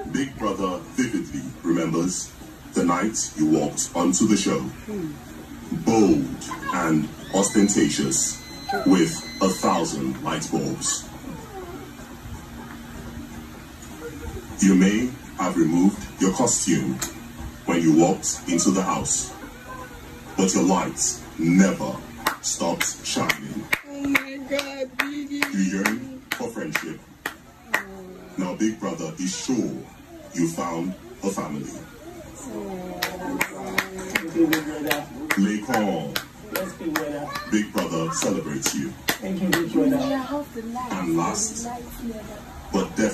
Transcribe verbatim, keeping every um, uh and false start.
Big Brother vividly remembers the night you walked onto the show. Bold and ostentatious with a thousand light bulbs. You may have removed your costume when you walked into the house, but your light never stopped shining. Oh my God, Biggie. You yearn for friendship. Now Big Brother is sure you found a family. Laycon. Yes, Big Brother. Big Brother celebrates you. Thank you, Big Brother. And last, but definitely